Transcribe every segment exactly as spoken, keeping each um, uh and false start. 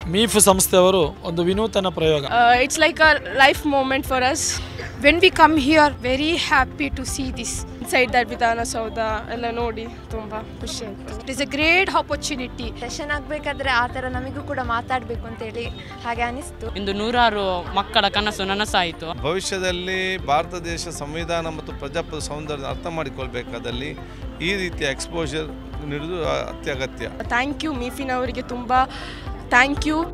ಮೀಫ್ ಸಂಸ್ಥೆಯವರು ಒಂದು ವಿನೂತನ ಪ್ರಯೋಗ. It's like a life moment for us. When we come here very happy to see this inside that Vidhana Soudha ಎಲ್ಲ ನೋಡಿ ತುಂಬ ಖುಷಿ ಆಯಿತು. It is a great opportunity. Session ಆಗಬೇಕಾದ್ರೆ ಆ ಥರ ನಮಗೂ ಕೂಡ ಮಾತಾಡಬೇಕು ಅಂತೇಳಿ ಹಾಗೆ ಅನಿಸ್ತು. ಇಂದು ನೂರಾರು ಮಕ್ಕಳ ಕನಸು ನನಸಾಯಿತು. ಭವಿಷ್ಯದಲ್ಲಿ ಭಾರತ ದೇಶ ಸಂವಿಧಾನ ಮತ್ತು ಪ್ರಜಾಪ್ರಭುತ್ವ ಸೌಂದರ್ಯ ಅರ್ಥ ಮಾಡಿಕೊಳ್ಬೇಕಾದಲ್ಲಿ ಈ ರೀತಿಯ ಎಕ್ಸ್ಪೋಜರ್ ನೀಡುವುದು ಅತ್ಯಗತ್ಯ. ಥ್ಯಾಂಕ್ ಯು ಮೀಫಿನವರಿಗೆ, ತುಂಬ ಥ್ಯಾಂಕ್ ಯು.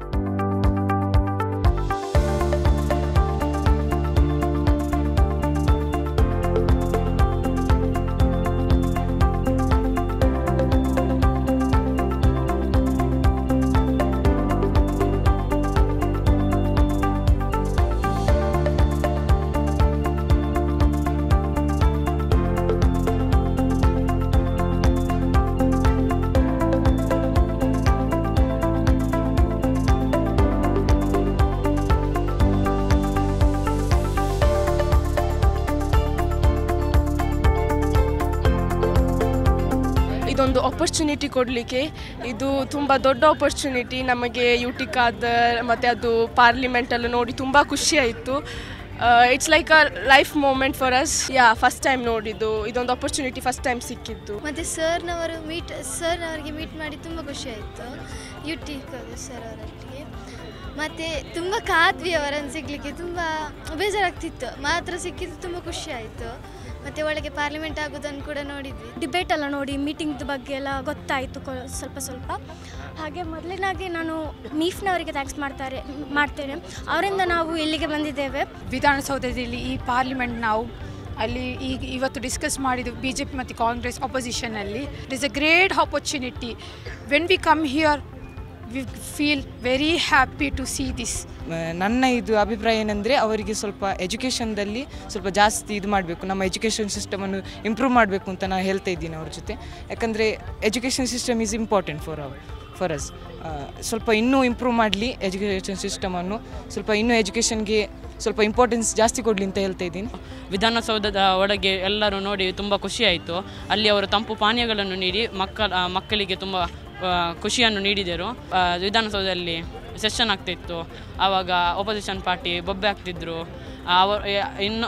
ಇದೊಂದು ಆಪರ್ಚುನಿಟಿ ಕೊಡಲಿಕ್ಕೆ ಇದು ತುಂಬ ದೊಡ್ಡ ಆಪರ್ಚುನಿಟಿ ನಮಗೆ. ಯುಟಿಕಾದರ್ ಮತ್ತು ಅದು ಪಾರ್ಲಿಮೆಂಟಲ್ಲಿ ನೋಡಿ ತುಂಬ ಖುಷಿ ಆಯಿತು. It's like a life moment for us. Yeah first time ನೋಡಿದ್ದು ಇದೊಂದು ಆಪರ್ಚುನಿಟಿ, ಫಸ್ಟ್ ಟೈಮ್ ಸಿಕ್ಕಿದ್ದು. ಮತ್ತು ಸರ್ನವರು ಮೀಟ್ ಸರ್ನವರಿಗೆ ಮೀಟ್ ಮಾಡಿ ತುಂಬ ಖುಷಿ ಆಯಿತು, ಯುಟಿಕಾದರ್ ಸರ್ ಅವರೊಟ್ಟಿಗೆ. ಮತ್ತು ತುಂಬ ಕಾದ್ವಿ ಅವರನ್ನು ಸಿಗಲಿಕ್ಕೆ, ತುಂಬ ಬೇಜಾರಾಗ್ತಿತ್ತು, ಮಾತ್ರ ಸಿಕ್ಕಿದ್ದು ತುಂಬ ಖುಷಿ ಆಯಿತು. ಮತ್ತು ಒಳಗೆ ಪಾರ್ಲಿಮೆಂಟ್ ಆಗೋದನ್ನು ಕೂಡ ನೋಡಿದ್ವಿ. ಡಿಬೇಟ್ ಎಲ್ಲ ನೋಡಿ ಮೀಟಿಂಗ್ದ ಬಗ್ಗೆ ಎಲ್ಲ ಗೊತ್ತಾಯಿತು ಸ್ವಲ್ಪ ಸ್ವಲ್ಪ. ಹಾಗೆ ಮೊದಲಿನಾಗಿ ನಾನು ಮೀಫ್ನವರಿಗೆ ಥ್ಯಾಂಕ್ಸ್ ಮಾಡ್ತಾರೆ ಮಾಡ್ತೇನೆ ಅವರಿಂದ ನಾವು ಇಲ್ಲಿಗೆ ಬಂದಿದ್ದೇವೆ. ವಿಧಾನಸೌಧದಲ್ಲಿ ಈ ಪಾರ್ಲಿಮೆಂಟ್ ನಾವು ಅಲ್ಲಿ ಈಗ ಇವತ್ತು ಡಿಸ್ಕಸ್ ಮಾಡಿದ್ದು ಬಿ ಜೆ ಪಿ ಮತ್ತು ಕಾಂಗ್ರೆಸ್ ಅಪೋಸಿಷನಲ್ಲಿ. It is a great opportunity. When we come here we feel very happy to see this. ನನ್ನ ಇದು ಅಭಿಪ್ರಾಯ ಏನಂದರೆ ಅವರಿಗೆ ಸ್ವಲ್ಪ ಎಜುಕೇಷನ್ದಲ್ಲಿ ಸ್ವಲ್ಪ ಜಾಸ್ತಿ ಇದು ಮಾಡಬೇಕು, ನಮ್ಮ ಎಜುಕೇಷನ್ ಸಿಸ್ಟಮನ್ನು ಇಂಪ್ರೂವ್ ಮಾಡಬೇಕು ಅಂತ ನಾನು ಹೇಳ್ತಾ ಇದ್ದೀನಿ ಅವ್ರ ಜೊತೆ. ಯಾಕಂದರೆ education system is important for our for us. ಸ್ವಲ್ಪ ಇನ್ನೂ ಇಂಪ್ರೂವ್ ಮಾಡಲಿ ಎಜುಕೇಷನ್ ಸಿಸ್ಟಮನ್ನು, ಸ್ವಲ್ಪ ಇನ್ನೂ ಎಜುಕೇಷನ್ಗೆ ಸ್ವಲ್ಪ ಇಂಪಾರ್ಟೆನ್ಸ್ ಜಾಸ್ತಿ ಕೊಡಲಿ ಅಂತ ಹೇಳ್ತಾ ಇದ್ದೀನಿ. ವಿಧಾನಸೌಧದ ಒಳಗೆ ಎಲ್ಲರೂ ನೋಡಿ ತುಂಬ ಖುಷಿಯಾಯಿತು. ಅಲ್ಲಿ ಅವರು ತಂಪು ಪಾನೀಯಗಳನ್ನು ನೀಡಿ ಮಕ್ಕಳ ಮಕ್ಕಳಿಗೆ ತುಂಬ ಖುಷಿಯನ್ನು ನೀಡಿದರು. ವಿಧಾನಸೌಧದಲ್ಲಿ ಸೆಷನ್ ಆಗ್ತಿತ್ತು, ಆವಾಗ ಒಪೋಸಿಷನ್ ಪಾರ್ಟಿ ಬೊಬ್ಬೆ ಆಗ್ತಿದ್ರು. ಅವರು ಇನ್ನು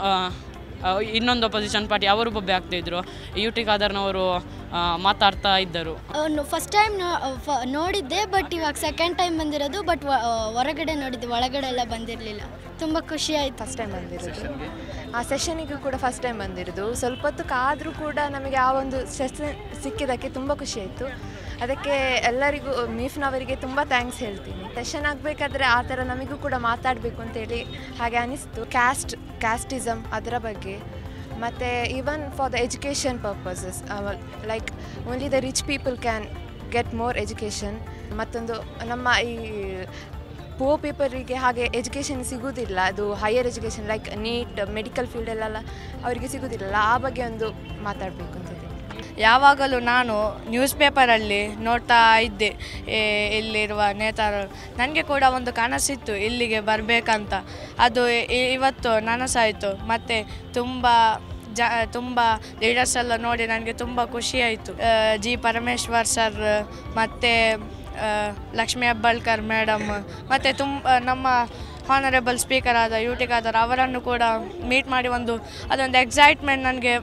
ಇನ್ನೊಂದು ಒಪೋಸಿಷನ್ ಪಾರ್ಟಿ ಅವರು ಬೊಬ್ಬೆ ಆಗ್ತಿದ್ರು. ಯುಟಿಕಾದರ್ನವರು ಮಾತಾಡ್ತಾ ಇದ್ದರು. ಫಸ್ಟ್ ಟೈಮ್ ನೋಡಿದ್ದೆ, ಬಟ್ ಇವಾಗ ಸೆಕೆಂಡ್ ಟೈಮ್ ಬಂದಿರೋದು. ಬಟ್ ಹೊರಗಡೆ ನೋಡಿದ್ದೆ, ಒಳಗಡೆ ಎಲ್ಲ ಬಂದಿರಲಿಲ್ಲ. ತುಂಬ ಖುಷಿ ಆಯಿತು ಫಸ್ಟ್ ಟೈಮ್ ಬಂದಿರೋದು. ಆ ಸೆಷನಿಗೂ ಕೂಡ ಫಸ್ಟ್ ಟೈಮ್ ಬಂದಿರೋದು. ಸ್ವಲ್ಪ ಹೊತ್ತು ಕಾದರೂ ಕೂಡ ನಮಗೆ ಆ ಒಂದು ಸೆಷನ್ ಸಿಕ್ಕಿದ್ದಕ್ಕೆ ತುಂಬ ಖುಷಿ ಆಯಿತು. ಅದಕ್ಕೆ ಎಲ್ಲರಿಗೂ ಮೀಫ್ನವರಿಗೆ ತುಂಬ ಥ್ಯಾಂಕ್ಸ್ ಹೇಳ್ತೀನಿ. ಸೆಷನ್ ಆಗಬೇಕಾದ್ರೆ ಆ ಥರ ನಮಗೂ ಕೂಡ ಮಾತಾಡಬೇಕು ಅಂತೇಳಿ ಹಾಗೆ ಅನಿಸ್ತು. ಕ್ಯಾಸ್ಟ್ ಕ್ಯಾಸ್ಟಿಸಮ್ ಅದರ ಬಗ್ಗೆ, ಮತ್ತು even for the education purposes, like only the rich people can get more education. ಮತ್ತೊಂದು ನಮ್ಮ ಈ ಪೂರ್ ಪೀಪರಿಗೆ ಹಾಗೆ ಎಜುಕೇಷನ್ ಸಿಗೋದಿಲ್ಲ, ಅದು higher education like NEET medical ಫೀಲ್ಡಲ್ಲೆಲ್ಲ ಅವರಿಗೆ ಸಿಗೋದಿಲ್ಲ. ಆ ಬಗ್ಗೆ ಒಂದು ಮಾತಾಡಬೇಕು ಅಂತಿದೆ. ಯಾವಾಗಲೂ ನಾನು ನ್ಯೂಸ್ ಪೇಪರಲ್ಲಿ ನೋಡ್ತಾ ಇದ್ದೆ ಇಲ್ಲಿರುವ ನೇತಾರರು. ನನಗೆ ಕೂಡ ಒಂದು ಕನಸಿತ್ತು ಇಲ್ಲಿಗೆ ಬರಬೇಕಂತ, ಅದು ಇವತ್ತು ನನಸಾಯಿತು. ಮತ್ತು ತುಂಬ ಜ ತುಂಬ ಲೀಡರ್ಸ್ ಎಲ್ಲ ನೋಡಿ ನನಗೆ ತುಂಬ ಖುಷಿಯಾಯಿತು. ಜಿ ಪರಮೇಶ್ವರ್ ಸರ್ ಮತ್ತು ಲಕ್ಷ್ಮೀ ಹೆಬ್ಬಾಳ್ಕರ್ ಮೇಡಮ್ ಮತ್ತು ತುಂಬ ನಮ್ಮ ಹಾನರೇಬಲ್ ಸ್ಪೀಕರ್ ಆದ ಯುಟಿಕಾದರ್ ಅವರನ್ನು ಕೂಡ ಮೀಟ್ ಮಾಡಿ ಒಂದು ಅದೊಂದು ಎಕ್ಸೈಟ್ಮೆಂಟ್ ನನಗೆ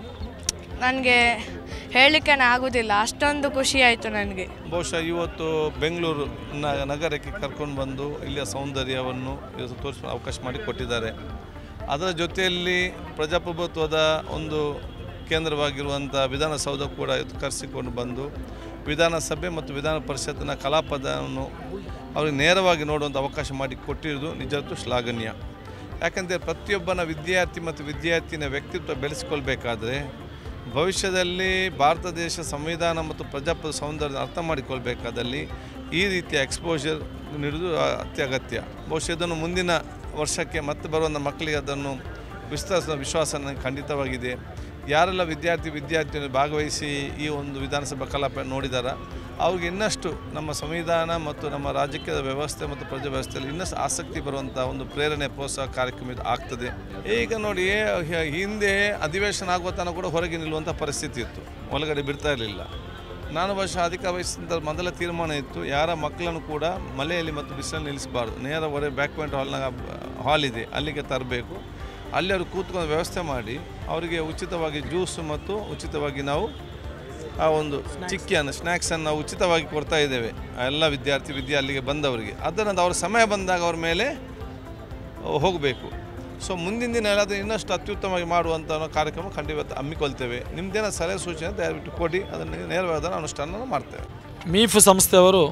ನನಗೆ ಹೇಳಲಿಕ್ಕೆ ಆಗೋದಿಲ್ಲ, ಅಷ್ಟೊಂದು ಖುಷಿಯಾಯಿತು ನನಗೆ. ಬಹುಶಃ ಇವತ್ತು ಬೆಂಗಳೂರು ನಗರಕ್ಕೆ ಕರ್ಕೊಂಡು ಬಂದು ಇಲ್ಲಿಯ ಸೌಂದರ್ಯವನ್ನು ಇವತ್ತು ತೋರಿಸುವ ಅವಕಾಶ ಮಾಡಿಕೊಟ್ಟಿದ್ದಾರೆ. ಅದರ ಜೊತೆಯಲ್ಲಿ ಪ್ರಜಾಪ್ರಭುತ್ವದ ಒಂದು ಕೇಂದ್ರವಾಗಿರುವಂಥ ವಿಧಾನಸೌಧ ಕೂಡ ಇವತ್ತು ಕರೆಸಿಕೊಂಡು ಬಂದು ವಿಧಾನಸಭೆ ಮತ್ತು ವಿಧಾನ ಪರಿಷತ್ತಿನ ಕಲಾಪವನ್ನು ಅವರಿಗೆ ನೇರವಾಗಿ ನೋಡುವಂಥ ಅವಕಾಶ ಮಾಡಿ ಕೊಟ್ಟಿರುವುದು ನಿಜಕ್ಕೂ ಶ್ಲಾಘನೀಯ. ಯಾಕಂದರೆ ಪ್ರತಿಯೊಬ್ಬನ ವಿದ್ಯಾರ್ಥಿ ಮತ್ತು ವಿದ್ಯಾರ್ಥಿನ ವ್ಯಕ್ತಿತ್ವ ಬೆಳೆಸಿಕೊಳ್ಬೇಕಾದ್ರೆ ಭವಿಷ್ಯದಲ್ಲಿ ಭಾರತ ದೇಶ ಸಂವಿಧಾನ ಮತ್ತು ಪ್ರಜಾಪ್ರಭುತ್ವ ಸೌಂದರ್ಯ ಅರ್ಥ ಮಾಡಿಕೊಳ್ಬೇಕಾದಲ್ಲಿ ಈ ರೀತಿಯ ಎಕ್ಸ್ಪೋಜರ್ ನೀಡುವುದು ಅತ್ಯಗತ್ಯ. ಬಹುಶಃ ಇದನ್ನು ಮುಂದಿನ ವರ್ಷಕ್ಕೆ ಮತ್ತೆ ಬರುವಂಥ ಮಕ್ಕಳಿಗೆ ಅದನ್ನು ವಿಸ್ತರಿಸುವ ವಿಶ್ವಾಸ ನನಗೆ ಖಂಡಿತವಾಗಿದೆ. ಯಾರೆಲ್ಲ ವಿದ್ಯಾರ್ಥಿ ವಿದ್ಯಾರ್ಥಿಗಳು ಭಾಗವಹಿಸಿ ಈ ಒಂದು ವಿಧಾನಸಭಾ ಕಲಾಪ ನೋಡಿದಾರ ಅವ್ರಿಗೆ ಇನ್ನಷ್ಟು ನಮ್ಮ ಸಂವಿಧಾನ ಮತ್ತು ನಮ್ಮ ರಾಜಕೀಯ ವ್ಯವಸ್ಥೆ ಮತ್ತು ಪ್ರಜಾ ವ್ಯವಸ್ಥೆಯಲ್ಲಿ ಇನ್ನಷ್ಟು ಆಸಕ್ತಿ ಬರುವಂಥ ಒಂದು ಪ್ರೇರಣೆ ಪ್ರೋತ್ಸಾಹ ಕಾರ್ಯಕ್ರಮ ಇದು ಆಗ್ತದೆ. ಈಗ ನೋಡಿ, ಹಿಂದೆ ಅಧಿವೇಶನ ಆಗುವ ತನಕ ಕೂಡ ಹೊರಗೆ ನಿಲ್ಲುವಂಥ ಪರಿಸ್ಥಿತಿ ಇತ್ತು, ಒಳಗಡೆ ಬಿಡ್ತಾ ಇರಲಿಲ್ಲ. ನಾನು ಬಹುಶಃ ಅಧಿಕ ವಯಸ್ಸಿನ ಮೊದಲ ತೀರ್ಮಾನ ಇತ್ತು, ಯಾರ ಮಕ್ಕಳನ್ನು ಕೂಡ ಮಳೆಯಲ್ಲಿ ಮತ್ತು ಬಿಸಿಲಲ್ಲಿ ನಿಲ್ಲಿಸಬಾರ್ದು. ನೇರ ಹೊರೆ ಬ್ಯಾಕ್ ಪಾಯಿಂಟ್ ಹಾಲ್ನಾಗ ಹಾಲ್ ಇದೆ, ಅಲ್ಲಿಗೆ ತರಬೇಕು. ಅಲ್ಲಿ ಅವರು ಕೂತ್ಕೊಂಡು ವ್ಯವಸ್ಥೆ ಮಾಡಿ ಅವರಿಗೆ ಉಚಿತವಾಗಿ ಜ್ಯೂಸು ಮತ್ತು ಉಚಿತವಾಗಿ ನಾವು ಆ ಒಂದು ಚಿಕ್ಕಿಯನ್ನು ಸ್ನ್ಯಾಕ್ಸನ್ನು ನಾವು ಉಚಿತವಾಗಿ ಕೊಡ್ತಾ ಇದ್ದೇವೆ ಎಲ್ಲ ವಿದ್ಯಾರ್ಥಿ ವಿದ್ಯೆ ಅಲ್ಲಿಗೆ ಬಂದವರಿಗೆ. ಅದನ್ನು ಅವ್ರ ಸಮಯ ಬಂದಾಗ ಅವ್ರ ಮೇಲೆ ಹೋಗಬೇಕು. ಸೊ ಮುಂದಿನ ದಿನ ಎಲ್ಲಾದರೂ ಇನ್ನಷ್ಟು ಅತ್ಯುತ್ತಮವಾಗಿ ಮಾಡುವಂಥ ಕಾರ್ಯಕ್ರಮ ಖಂಡಿತ ಹಮ್ಮಿಕೊಳ್ತೇವೆ. ನಿಮ್ಮದೇನ ಸಲಹೆ ಸೂಚನೆ ದಯವಿಟ್ಟು ಕೊಡಿ, ಅದನ್ನು ನೇರವಾದ ಅನುಷ್ಠಾನ ಮಾಡ್ತೇವೆ. ಮೀಫ್ ಸಂಸ್ಥೆಯವರು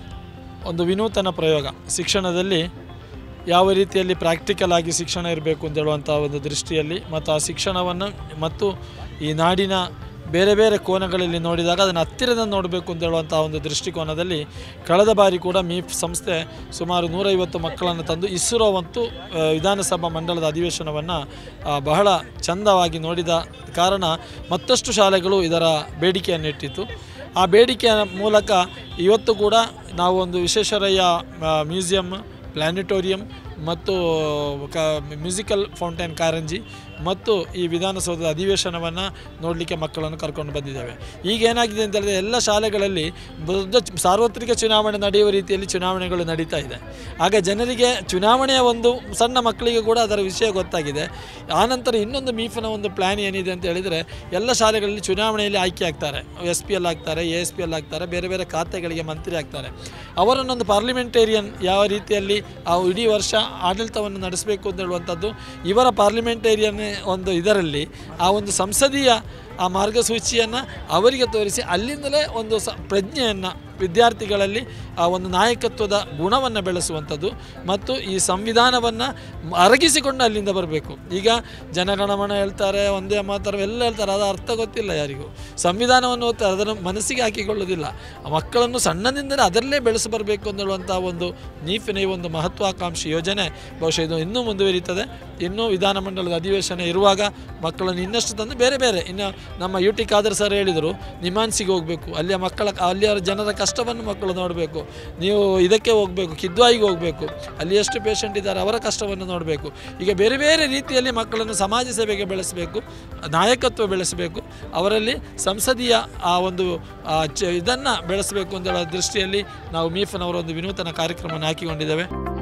ಒಂದು ವಿನೂತನ ಪ್ರಯೋಗ, ಶಿಕ್ಷಣದಲ್ಲಿ ಯಾವ ರೀತಿಯಲ್ಲಿ ಪ್ರಾಕ್ಟಿಕಲ್ ಆಗಿ ಶಿಕ್ಷಣ ಇರಬೇಕು ಅಂತ ಹೇಳುವಂಥ ಒಂದು ದೃಷ್ಟಿಯಲ್ಲಿ ಮತ್ತು ಆ ಶಿಕ್ಷಣವನ್ನು ಮತ್ತು ಈ ನಾಡಿನ ಬೇರೆ ಬೇರೆ ಕೋನಗಳಲ್ಲಿ ನೋಡಿದಾಗ ಅದನ್ನು ಹತ್ತಿರದಿಂದ ನೋಡಬೇಕು ಅಂತ ಹೇಳುವಂಥ ಒಂದು ದೃಷ್ಟಿಕೋನದಲ್ಲಿ ಕಳೆದ ಬಾರಿ ಕೂಡ ಮೀಫ್ ಸಂಸ್ಥೆ ಸುಮಾರು ನೂರೈವತ್ತು ಮಕ್ಕಳನ್ನು ತಂದು ಇಸ್ರೋ ಮತ್ತು ವಿಧಾನಸಭಾ ಮಂಡಲದ ಅಧಿವೇಶನವನ್ನು ಬಹಳ ಚಂದವಾಗಿ ನೋಡಿದ ಕಾರಣ ಮತ್ತಷ್ಟು ಶಾಲೆಗಳು ಇದರ ಬೇಡಿಕೆಯನ್ನಿಟ್ಟಿತ್ತು. ಆ ಬೇಡಿಕೆಯ ಮೂಲಕ ಇವತ್ತು ಕೂಡ ನಾವು ಒಂದು ವಿಶ್ವೇಶ್ವರಯ್ಯ ಮ್ಯೂಸಿಯಂ, ಪ್ಲಾನೆಟೋರಿಯಂ ಮತ್ತು ಕ ಮ್ಯೂಸಿಕಲ್ ಫೌಂಟೇನ್ ಕಾರಂಜಿ ಮತ್ತು ಈ ವಿಧಾನಸೌಧದ ಅಧಿವೇಶನವನ್ನು ನೋಡಲಿಕ್ಕೆ ಮಕ್ಕಳನ್ನು ಕರ್ಕೊಂಡು ಬಂದಿದ್ದೇವೆ. ಈಗ ಏನಾಗಿದೆ ಅಂತ ಹೇಳಿದ್ರೆ ಎಲ್ಲ ಶಾಲೆಗಳಲ್ಲಿ ದೊಡ್ಡ ಸಾರ್ವತ್ರಿಕ ಚುನಾವಣೆ ನಡೆಯುವ ರೀತಿಯಲ್ಲಿ ಚುನಾವಣೆಗಳು ನಡೀತಾ ಇದೆ. ಆಗ ಜನರಿಗೆ ಚುನಾವಣೆಯ ಒಂದು ಸಣ್ಣ ಮಕ್ಕಳಿಗೆ ಕೂಡ ಅದರ ವಿಷಯ ಗೊತ್ತಾಗಿದೆ. ಆನಂತರ ಇನ್ನೊಂದು ಮೀಫಿನ ಒಂದು ಪ್ಲ್ಯಾನ್ ಏನಿದೆ ಅಂತ ಹೇಳಿದರೆ ಎಲ್ಲ ಶಾಲೆಗಳಲ್ಲಿ ಚುನಾವಣೆಯಲ್ಲಿ ಆಯ್ಕೆ ಆಗ್ತಾರೆ, ಎಸ್ ಪಿ ಎಲ್ ಆಗ್ತಾರೆ, ಎ ಎಸ್ ಪಿ ಎಲ್ ಆಗ್ತಾರೆ, ಬೇರೆ ಬೇರೆ ಖಾತೆಗಳಿಗೆ ಮಂತ್ರಿ ಆಗ್ತಾರೆ. ಅವರನ್ನೊಂದು ಪಾರ್ಲಿಮೆಂಟೇರಿಯನ್ ಯಾವ ರೀತಿಯಲ್ಲಿ ಆ ಇಡೀ ವರ್ಷ ಆಡಳಿತವನ್ನು ನಡೆಸಬೇಕು ಅಂತ ಹೇಳುವಂಥದ್ದು ಇವರ ಪಾರ್ಲಿಮೆಂಟೇರಿಯನ್ ಒಂದು ಇದರಲ್ಲಿ ಆ ಒಂದು ಸಂಸದೀಯ ಆ ಮಾರ್ಗಸೂಚಿಯನ್ನು ಅವರಿಗೆ ತೋರಿಸಿ ಅಲ್ಲಿಂದಲೇ ಒಂದು ಸ ಪ್ರಜ್ಞೆಯನ್ನು ವಿದ್ಯಾರ್ಥಿಗಳಲ್ಲಿ ಆ ಒಂದು ನಾಯಕತ್ವದ ಗುಣವನ್ನು ಬೆಳೆಸುವಂಥದ್ದು ಮತ್ತು ಈ ಸಂವಿಧಾನವನ್ನು ಅರಗಿಸಿಕೊಂಡು ಅಲ್ಲಿಂದ ಬರಬೇಕು. ಈಗ ಜನಗಣಮನ ಹೇಳ್ತಾರೆ, ಒಂದೇ ಮಾತಾರ ಎಲ್ಲ ಹೇಳ್ತಾರೆ, ಅದು ಅರ್ಥ ಗೊತ್ತಿಲ್ಲ ಯಾರಿಗೂ. ಸಂವಿಧಾನವನ್ನು ಓದ್ತಾರೆ, ಅದನ್ನು ಮನಸ್ಸಿಗೆ ಹಾಕಿಕೊಳ್ಳೋದಿಲ್ಲ. ಮಕ್ಕಳನ್ನು ಸಣ್ಣದಿಂದಲೇ ಅದರಲ್ಲೇ ಬೆಳೆಸಿ ಬರಬೇಕು ಅಂತ ಹೇಳುವಂಥ ಒಂದು ನೀಫಿನ ಈ ಒಂದು ಮಹತ್ವಾಕಾಂಕ್ಷಿ ಯೋಜನೆ ಬಹುಶಃ ಇದು ಇನ್ನೂ ಮುಂದುವರಿಯುತ್ತದೆ. ಇನ್ನೂ ವಿಧಾನಮಂಡಲದ ಅಧಿವೇಶನ ಇರುವಾಗ ಮಕ್ಕಳನ್ನು ಇನ್ನಷ್ಟು ತಂದು ಬೇರೆ ಬೇರೆ ಇನ್ನು ನಮ್ಮ ಯು ಟಿ ಖಾದರ್ ಸರ್ ಹೇಳಿದರು, ನಿಮಾನ್ಸಿಗೆ ಹೋಗಬೇಕು, ಅಲ್ಲಿಯ ಮಕ್ಕಳ ಅಲ್ಲಿಯ ಜನರ ಕಷ್ಟವನ್ನು ಮಕ್ಕಳು ನೋಡಬೇಕು. ನೀವು ಇದಕ್ಕೆ ಹೋಗಬೇಕು, ಕಿದ್ವಾಯಿಗೆ ಹೋಗಬೇಕು, ಅಲ್ಲಿ ಎಷ್ಟು ಪೇಷಂಟ್ ಇದ್ದಾರೆ ಅವರ ಕಷ್ಟವನ್ನು ನೋಡಬೇಕು. ಈಗ ಬೇರೆ ಬೇರೆ ರೀತಿಯಲ್ಲಿ ಮಕ್ಕಳನ್ನು ಸಮಾಜ ಸೇವೆಗೆ ಬೆಳೆಸಬೇಕು, ನಾಯಕತ್ವ ಬೆಳೆಸಬೇಕು, ಅವರಲ್ಲಿ ಸಂಸದೀಯ ಆ ಒಂದು ಇದನ್ನು ಬೆಳೆಸಬೇಕು ಅಂತ ಹೇಳೋ ದೃಷ್ಟಿಯಲ್ಲಿ ನಾವು ಮೀಫ್ನವರ ಒಂದು ವಿನೂತನ ಕಾರ್ಯಕ್ರಮವನ್ನು ಹಾಕಿಕೊಂಡಿದ್ದೇವೆ.